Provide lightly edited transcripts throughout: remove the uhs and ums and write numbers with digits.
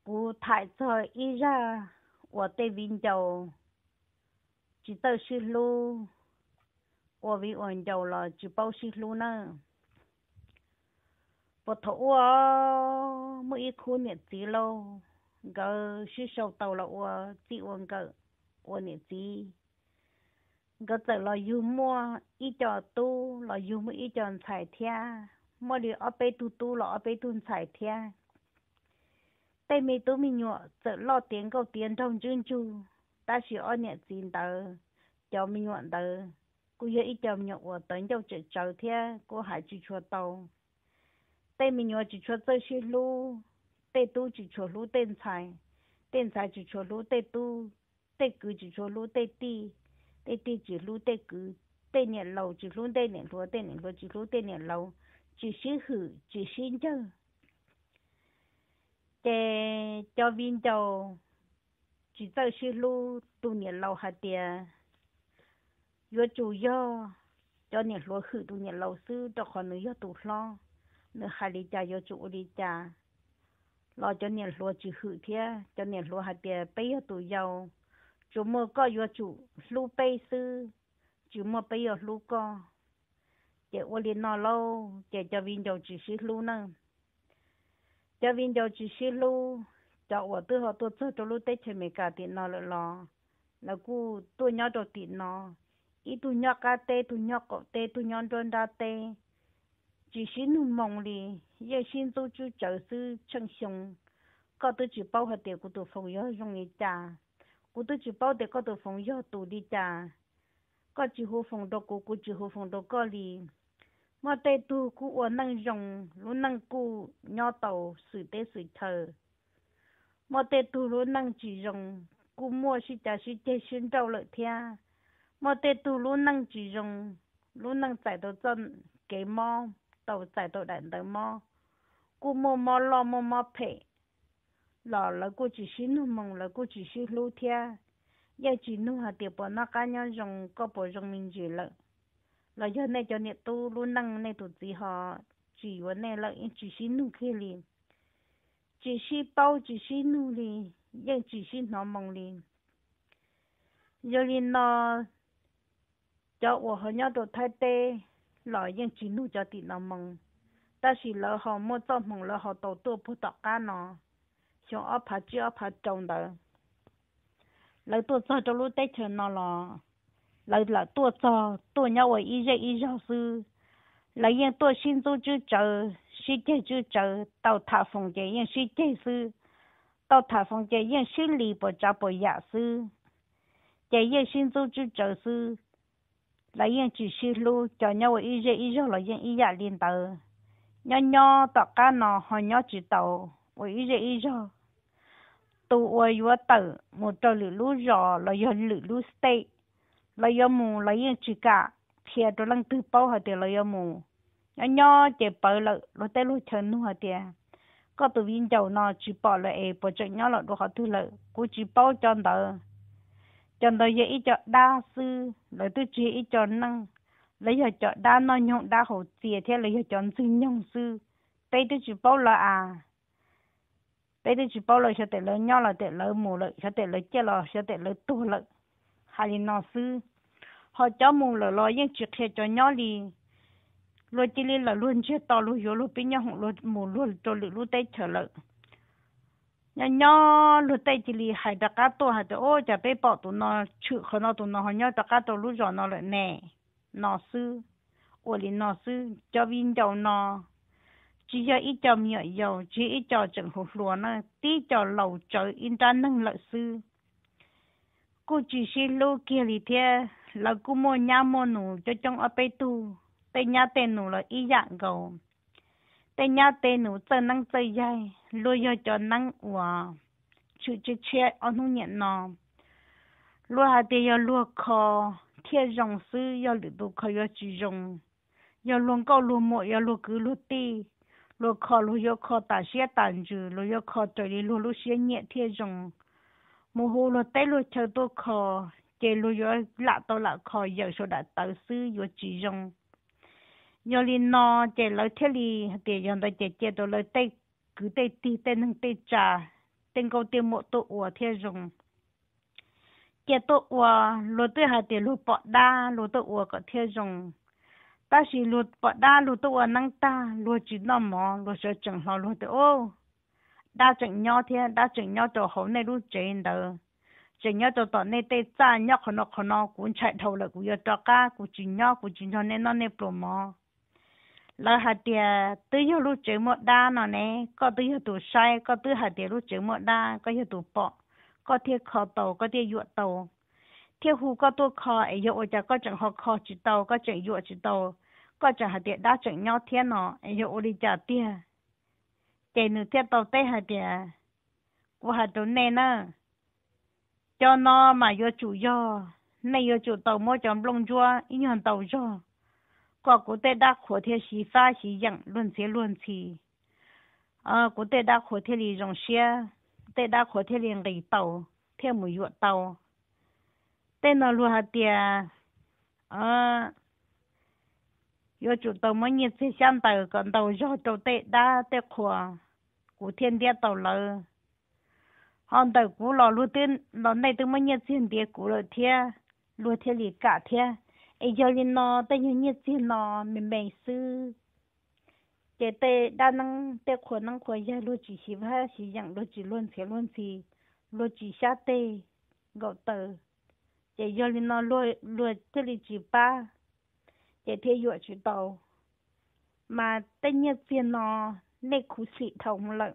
กูถ่ายซอยอีร่าว่าเตวินเจ้าจิเตอร์ชิลูว่าวิอ่อนเจ้าละจิเป้าชิลูนะปะทว่ามื่ออีคูเนี่ยจีโลก็ชิชาวเตาละว่าจีวันก็ว่าเนี่ยจีก็จะเราอยู่มัวอีจอตู้เราอยู่มื่ออีจอนใส่เทียมื่อเดี๋ยวเอาไปตู้เราเอาไปตุนใส่เทียแต่มีตู้มีหยวจะรอเตียงก็เตียงtrong chương chu ta chỉ ở nhà xin tờ cho mình nhận tờ cô giờ ít cho nhận của tấn cho chợ chợ thế cô hãy chỉ cho tàu tê mình nhận chỉ cho chơi xí lu tê tu chỉ cho lu tên xài chỉ cho lu tê cứ chỉ cho lu tê ti chỉ lu tê cứ tê nhẹ lầu chỉ lu tê nhẹ lúa chỉ lu tê nhẹ lầu chỉ xí hử chỉ xin chứ để cho viên châu chỉ tới xí lu tu nhiệt lâu hạt tiền vừa chủ do cho nhiệt lúa khử tu nhiệt lâu sư cho con nữ do tu lo nữ hai đi cha do chủ đi cha lo cho nhiệt lúa chỉ khử thế cho nhiệt lúa hạt tiền bây giờ tu giàu chủ mua có do chủ lu bây sư chủ mua bây giờ lu có để ô đi nó lâu để cho viên châu chỉ xí lu nữa cho viên châu chỉ xí lu cho我最好多做着路带前面家的那了咯，那个多鸟着的呢，一多鸟家的多鸟狗的多鸟转大的，只是弄梦里，也心都就就是成凶，搞得只包下的个都风要容易炸，个都只包的个都风要多的炸，个只好风到个只好风到个里。mà tê tu cú ở năng rồng lúc năng cú nhỏ tàu sự tế sự thờ mà tê tu lúc năng chỉ rồng cú mua sĩ tê xuyên trâu lợi thia mà tê tu lúc năng chỉ rồng lúc năng giải tàu chân cái mò tàu giải tàu đạn tàu mò cú mua mò lo mò phê lò là cú chỉ xin nu mong là cú chỉ xin lu thia giờ chỉ nu hạt tiệp bỏ nó cá nhau rồng có bỏ rồng mình chỉ lợi là giờ này cho nhiệt tu luôn năng này tụt gì họ chỉ vấn này là chỉ xin nu kia liền chỉ xin bao chỉ xin nu liền nhưng chỉ xin nó mong liền giờ liền nó cho họ nhau đồ thay tê là nhưng chỉ nu cho tị nó mong ta chỉ là họ mua cho mong là họ tổ tu phụ tọt cá nó xong ở phá chưa phá trồng đó lấy tôi cho lúc tết chờ nó là tôi nhau ở ý ra sư là yên tôi xin tôi chứ chờ xin chơi chứ chờ tàu thả phòng chơi yên xin chơi sư tàu thả phòng chơi yên xin lì bỏ trả bỏ giả sư chơi yên xin tôi chứ chờ sư là yên chỉ xin lu cho nhau ở ý ra là yên ý giả liên tờ nhỏ tọt cá nó họ nhỏ chỉ tàu ở ý ra tu ở yếu tờ một trò lử rò là yên lử stay là yếm mù là yên chỉ cả phía đó lăng tư bao hạt tiền là yếm mù nhỏ chỉ bảo là tay lúc chân nu hạt tiền có tụ viên giàu nó chỉ bảo là bảo cho nhỏ là đồ hạt thứ lợi cũng chỉ bao cho đó giờ ít cho đa sư rồi tôi chỉ ít cho năng lấy giờ cho đa nó nhộng đa hậu tiền thế lấy giờ chọn sư nhộng sư tay tôi chỉ bảo là tay tôi chỉ bảo là sẽ tiền lợi nhỏ là tiền lợi mù lợi sẽ tiền lợi chết là sẽ tiền lợi tu lợi hay nó sư họ cho mù là lo những chuyện hệ cho nhau đi rồi chỉ là luôn chết to luôn vô luôn bây giờ họ luôn mù luôn cho luôn tay trở lại nhau luôn tay chỉ là hai đặc cá to hai đặc ô chả bé bỏ tụi nó chịu khó nó tụi nó họ nhau đặc cá to luôn rồi nó lại nè nó sư ô li nó sư cho viên dầu nó chỉ cho ít cho miệng dầu chỉ ít cho chẳng hụt lúa nó tí cho lẩu trời in ra năng lợi sư cô chỉ xin lô kia thì thế là cô mua nhà mua nụ cho trong ở bên tu tên nhà tên nụ là ý dạng gầu tên nhà tên nụ chân năng chơi dài lôi cho năng của chữ chết ở nông nhận nó lúa hạt tiền giờ lúa kho thiên rồng sư giờ lúa tu kho giờ chỉ rồng giờ luôn câu lúa mộ giờ lúa cứ lúa ti lúa kho lúa giờ kho ta xe tàn trừ lúa giờ kho trời đi lúa xe nhẹ thiên rồng mùa hồ lúa tết lúa chờ tôi kho chế lúa giờ lạ tôi lạ kho giờ số đã tới sư giờ chỉ rồng giờ li nó chế lấy thế li để giờ tôi chế tôi lấy tết cứ tết ti tết nâng tết trà tên câu tiền một tổ ủa theo dùng cái tổ ủa lúa tôi hạt tiền lúa bọt đa lúa tổ ủa có theo dùng ta chỉ lúa bọt đa lúa tổ ủa năng ta lúa chỉ nằm mò lúa sẽ chẳng họ lúa tổ ô đa chẳng nhau thế đa chẳng nhau tổ hậu này lúa trên đó chẳng nhau tổ tỏ này tê cha nhau khó nó cũng chạy thầu là cũng cho cá cũng chỉ cho nên nó nên mò là hạt tiền từ giờ lúc chơi một đa nó nè có từ giờ tụ sai có từ hạt tiền lúc chơi một đa có giờ tụ bỏ có thể kho tàu có thể dụa tàu theo hú có tôi kho ấy dụ cho có chẳng họ kho chỉ tàu có chẳng dụa chỉ tàu có chẳng hạt tiền đa chẳng nhau thiên nó ấy dụ đi trả tiền chạy nữa theo tàu tê hạt tiền của hạt tàu này nè cho nó mà vô chủ do này vô chủ tàu mỗi chọn lông chua ý nhận tàu cho có cụ thể đã khổ theo sĩ pha sĩ dạng luôn chỉ cụ thể đã khổ theo lý rong xe tê đã khổ theo liền gầy tàu theo mùi ruột tàu tên nó luôn hạt tiền yo chủ tàu mới nhiệt xe sang tàu còn tàu do tàu tê đã tê khổ cụ thiên địa tàu lờ hòn tàu cũ lò luôn tên lò này tôi mới nhiệt xe địa cũ rồi theo luôn theo lý cả theo ấy giờ lên nó tê nhiệt xe nó mình sư cái tê đa năng tê khổ năng khổ giờ luôn chỉ xí ha xí dạng luôn chỉ luôn xí luôn chỉ sát tê gạo tờ cái giờ lên nó luôn tê li chỉ ba cái thế dụ chỉ tàu mà tê nhiệt xe nó nê khu xị thông lợn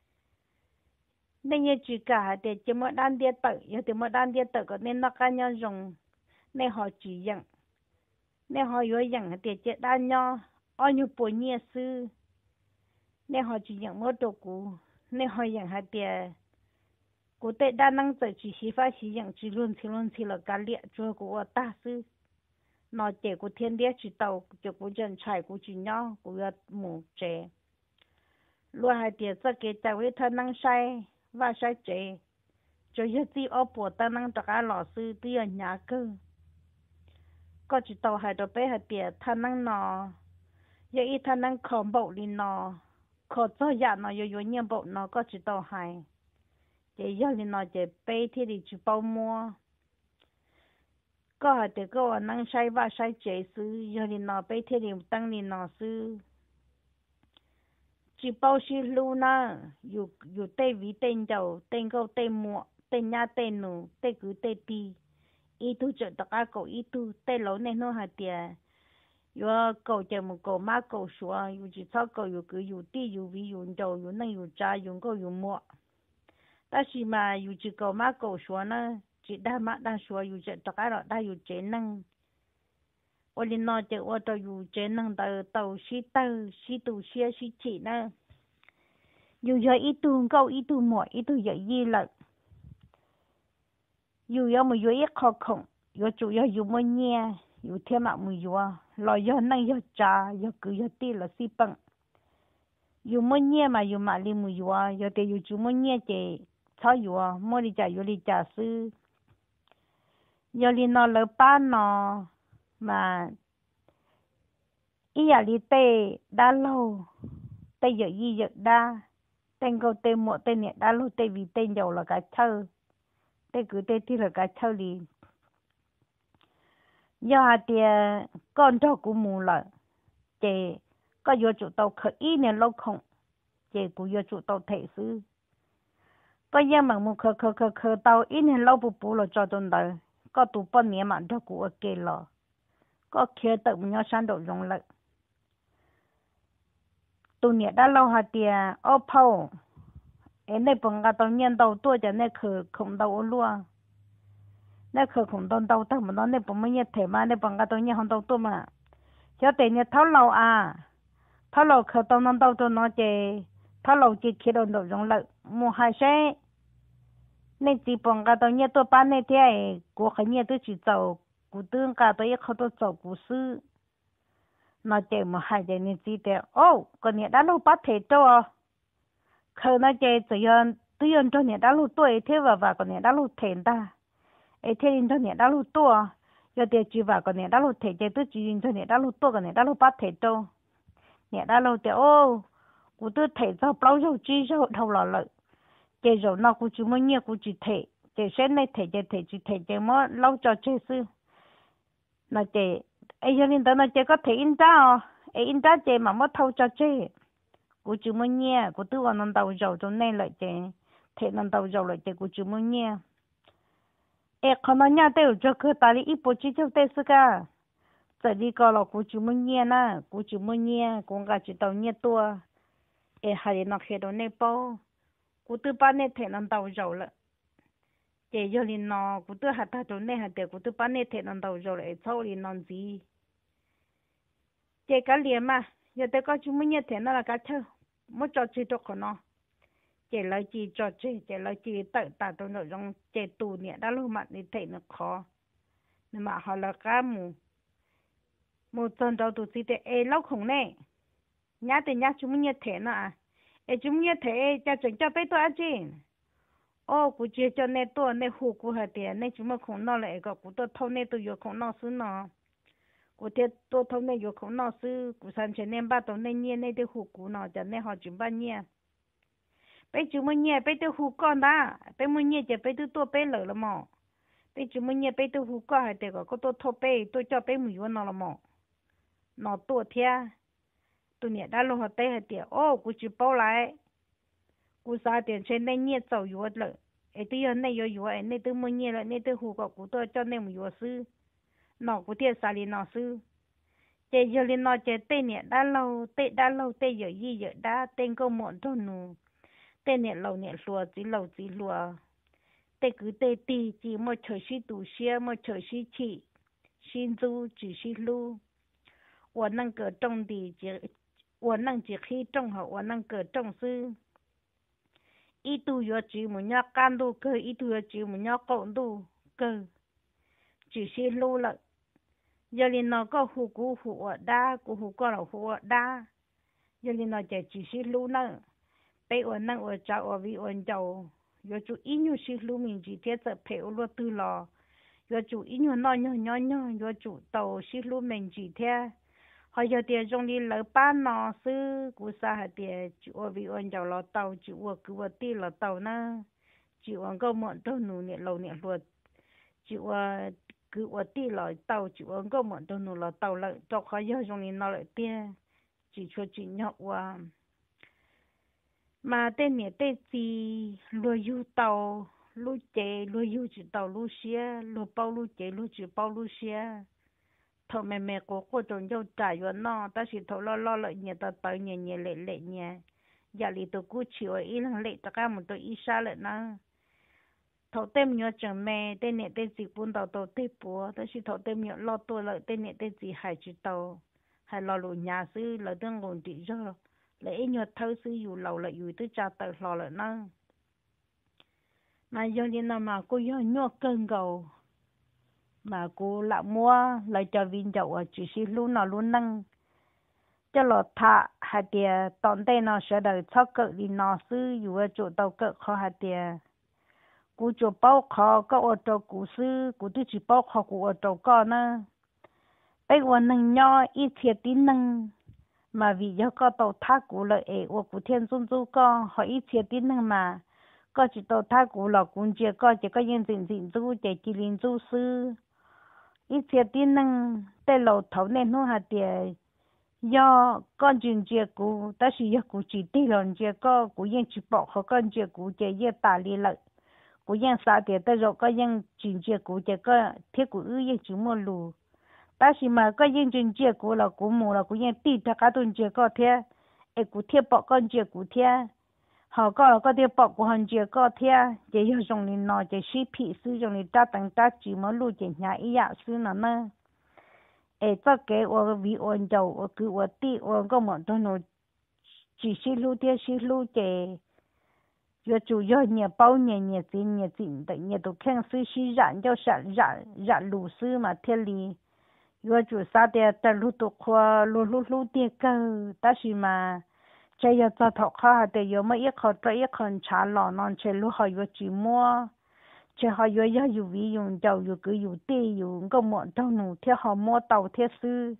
nê nhiệt chỉ cả để chỉ một đan địa tờ giờ thì một đan địa tờ có nên nó cá nhau dùng nê họ chỉ dạng nê họ yếu dạng để chỉ đan nhau ở như bộ nhiệt sư nên họ chỉ nhận một đồ cũ nên họ nhận hai tiền cụ thể đa năng tự chỉ xí phá xí nhận chỉ luôn là cả liệt cho của ta sư nó trẻ của thiên địa chỉ tàu cho của dân trải của chỉ nhau của mù trẻ luôn hai tiền sẽ kể cho với thân năng sai và sai trẻ cho những gì ở bộ ta năng cho cả lò sư tiền nhà cơ có chỉ tàu hai đồ bé hai tiền thân năng nó giờ ít thân năng khom bộ đi nó khó cho nhà nó yo nhiều bộ nó có chỉ tàu hai để giờ thì nó chỉ bay thì đi chụp bao mua có hai để có năng sai và sai chế sư giờ thì nó bay thì đi tăng thì nó sư chỉ bao xí lu na yu tê vi tên giàu tên câu tên mua tên nhà tên nụ tên cứ tên ti ít tu chợ tất cả cậu ít tu tên lỗ nên nó hai tiền yo cầu chờ một cầu má cầu xóa yo chỉ sao cầu yo cứ yo ti yo vi yo đầu yo năng yo cha yo cầu yo mua ta chỉ mà yo chỉ cầu má cầu xóa nó chỉ đa má đa xóa yo chỉ tất cả đó đa yo chế năng ở bên nó chỉ ở đó yo chế năng tàu xí tu xía xí chỉ nó yo giờ ít tu mua ít tu giờ gì là yo mà yo ít khó khăn yo chủ yo mua nhẹ yo thêm mà mua yo lo yo năng yo cha yo cứ yo ti là xí bằng yo mua nhẹ mà yo mà li mua yo thì yo chủ mua nhẹ thì sao yo mua đi trả sư yo li nó lỡ ba nó mà ý là li tê đa lâu tê giờ gì giờ đa tên câu tê một tên nhẹ đa lâu tê vì tên giàu là cả thơ tê cứ tê thì là cả thơ li giờ thì con cho của mù là chị có vô chủ tàu khởi ý nên lâu không chị cũng vô chủ tàu thể sư có giờ mà mù khởi tàu ý nên lâu bù là cho tôi đời có tụ bao nhiêu mà cho của kê lò có kia tự nhau sang độ dùng lại tụ nhẹ đã lâu hạt tiền ô phao em này bằng cái tàu nhân tàu tua cho nên khởi không tàu luôn nên khởi không tàu tao mà nó nên bằng mấy nhiêu thể mà nên bằng cái tàu nhân không tàu tua mà cho tiền nhiêu tháo lầu khởi tàu non tàu cho nó chơi tháo lầu chỉ khi đầu độ dùng lại mua hai xe nên chỉ bằng cái tàu nhân tôi bán này thế của cái nhiêu tôi chỉ giàu của tương cả tôi không tôi giàu của sư nó chơi mà hai giờ nên chỉ để còn nhiêu đã lâu bắt thể cho khởi nó chơi tự nhiên cho nhiêu đã lâu tuổi thế và còn nhiêu đã lâu thể ta ấy thế nên cho nhiêu đã lâu tuổi giờ thì chỉ vào còn nhiêu đã lâu thể chơi tôi chỉ cho nhiêu đã lâu tuổi còn nhiêu đã lâu bắt thể cho nhiêu đã lâu thì của tôi thể cho bao nhiêu chi cho đầu lọ lợi cái rồi nó cũng chỉ muốn nhẹ cũng chỉ thể cái sen này thể cái mà lâu cho chơi sư nó chơi ấy cho nên tao nó chơi có thể in ra ấy in ra chơi mà mất thâu cho chơi cũng chỉ muốn nhẹ cũng tự vào nó đầu dầu cho nên lại chơi thể nó đầu dầu lại chơi cũng chỉ muốn nhẹ ấy còn nó nhẹ đều cho cứ ta đi ít bữa chỉ cho tết sư cả giờ đi coi là cũng chỉ muốn nhẹ na cũng chỉ muốn nhẹ cũng cả chỉ tàu nhẹ tua ấy hay nó khi đó này bao cũng tự bán này thể nó đầu dầu lại chị cho nên nó cũng tự hạt ta chỗ này hạt đều cũng tự bán này thể nó đầu dầu lại sau thì nó gì chị cái liền mà giờ tôi có chúng mình như thế nó là cái thơ một trò chơi cho con nó chị lấy chị trò chơi chị lấy chị tự tạo tôi nội dung chị tù nhẹ đã luôn mặt thì thấy nó khó nhưng mà họ là cái một tuần đầu tụi chị thì lâu không nè nhá thì nhá chúng mình như thế nó à chúng mình như thế cho chúng cho bé tôi ăn chứ ô cụ chỉ cho nên tôi nên hụt cụ hạt tiền nên chúng mình không nói lại cái cụ tôi thâu nên tôi vô không nói xứ nó cụ thế tôi thâu nên vô không nói xứ cụ sản xuất nên bắt đầu nên nhẹ nên tôi hụt cụ nó cho nên họ chúng bắt nhẹ bây chúng mình nhẹ bây tôi hụt con đã bây mình nhẹ chỉ bây tôi bây lỡ là mỏ bây chúng mình nhẹ bây tôi hụt con hạt tiền có tôi thâu bây tôi cho bây mình vô nó là mỏ nó tôi thế tôi nhẹ đã luôn hạt tiền hạt tiền ô cụ chỉ bao lại cụ sao tiền trên nên nhẹ giàu vô lỡ ấy tôi giờ này vô ấy này tôi muốn nhẹ lại này tôi hụt có cụ tôi cho nên mình vô sư nó cụ thiệt sao liền nó sư chế giờ liền nó chế tên nhẹ đã lâu tên giờ gì giờ đã tên câu mọn thôi nụ tên nhẹ lâu chỉ lùa tên cứ tên tì chỉ một trời sĩ tù xia một trời sĩ chỉ xin du chỉ sĩ lu 我能个种的只我能只可以种好我能个种是一度有只么要干度个一度有只么要讲度个只是路了 giờ liền nó có hú cú hú ở đa cú hú có là hú ở đa giờ liền nó chỉ xí lu nữa bây ở năng ở cháu ở vì ở cháu giờ chú ít nhiều xí lu mình chỉ thiết sẽ phải ở luôn từ lò giờ chú ít nhiều nhỏ giờ chú tàu xí lu mình chỉ thiết họ giờ tiền trong đi lấy bán nó sư cú sa hạt tiền chú ở vì ở cháu là tàu chú ở cứ ở tì là tàu nữa chú ở có một đôi nụ nhẹ lâu nhẹ luôn chú ở cứ ở tì là tàu chú ở có một đôi nụ là tàu lại cho họ giờ trong đi nó lại tiền chỉ cho chị nhậu qua mà tên nhẹ tên gì lúa yu tàu lúa chè lúa yu chỉ tàu lúa xía lúa bao lúa chè lúa chỉ bao lúa xía thầu mẹ cô trồng dâu trái vào nó ta chỉ thầu lo lại nhẹ ta tới nhẹ lệ nhẹ giờ thì tôi cứ chịu ý là lệ ta cả một tôi ý xa lại nó thầu tem nhớ chẳng mẹ tên nhẹ tên gì buôn tàu tên búa ta chỉ thầu tem nhớ lo tôi lại tên nhẹ tên gì hay chỉ tàu hay lo lụi nhà sư là tương ngôn trị do lấy nhớ thâu sư dù lâu lại dù tôi cha tự lo lại nó mà do như nào mà cô nhớ cơn gầu mà cô lại mua lại cho viên dầu ở chỉ xí luôn nó luôn năng cho lọt thả hạt tiền tòn tay nó sẽ đợi cho cỡ đi nó sư dù ở chỗ tàu cỡ khó hạt tiền cô chỗ bao khó có ở chỗ cũ sư cô tôi chỉ bao khó cô ở chỗ con nữa bây giờ năng nhỏ ít thiệt tí năng mà vì do có tàu thả cô lợi ở của thiên dung du con họ ít thiệt tí năng mà có chỉ tàu thả cô là cũng chỉ có những tình du chỉ linh du sư ít thiệt tin năng tê lầu thấu nên nó hạt tiền do con chuyện chia cũ ta chỉ do cũ chỉ tê lần chia có cũ yên chỉ bỏ họ con chia cũ chỉ yên tả li lợi cũ yên sao tiền ta rồi có yên chuyện chia cũ chỉ có thiết cũ yên chỉ mua lù ta chỉ mà có yên chuyện chia cũ là cũ mù là cũ yên tì ta cả tuần chia có thế ai cũ thiết bỏ con chia cũ thế họ có thể bỏ của hắn chia có thế chỉ yêu dùng nên nó chỉ xí phỉ sử dụng nên ta tăng ta chỉ mới lưu chỉ nhà ý ạ sử nó nè ấy cho cái ở vì ôn dầu ở cứ ở tí ở có một đôi nó chỉ xí lưu thế xí lưu chỉ giờ chủ yếu nhà bao nhà gì tại nhà tôi khen sử xí rạn cho rạn lù sử mà thế li giờ chủ sao để ta lưu tụ khoa lưu tiền cơ ta chỉ mà chạy giờ cho thọ khó để giờ mấy ít khó tới ít còn trả lọ non chạy lúc họ vừa chỉ mua chạy họ vừa giờ dù vì dùng dầu dù cứ dù tê dù có một đâu nụ theo họ mua tàu theo sư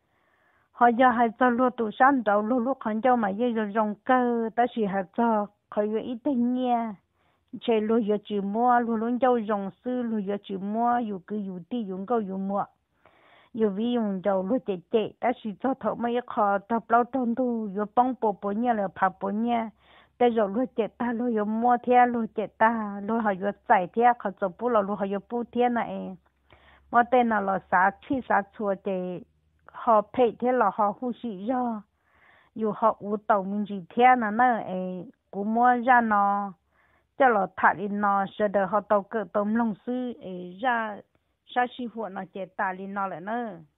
họ giờ hay cho lúc tụ sáng đầu lúc còn cho mà giờ dùng cơ ta chỉ hay cho khỏi vừa ít tên nha chơi luôn vừa chịu mua luôn luôn châu rồng sư luôn vừa chịu mua dù cứ dù ti dù câu dù mua dù vì dùng dầu luôn chạy chạy ta chỉ cho thọ mấy khó tập lâu trong tu dù bông bộ nha là phá bộ nhaแต่เรารู้เจตาเราอยู่มัวเทียรู้เจตาเราหายใจเทียเขาจะพูดเราหายพูดเทียน่ะเองมัวแต่น่ะเราสาชีสาชัวเจหอเพเทียเราหอหูสิย่ออยู่หออูเต่ามินจีเทียน่ะเนอะเองกูมัวย่านอจะเราถัดอินนอเสด็จหอเต่าเกิดต้มลงซื้อเอย่าชาชีหัวน่ะเจตาลินนอเลยเนอะ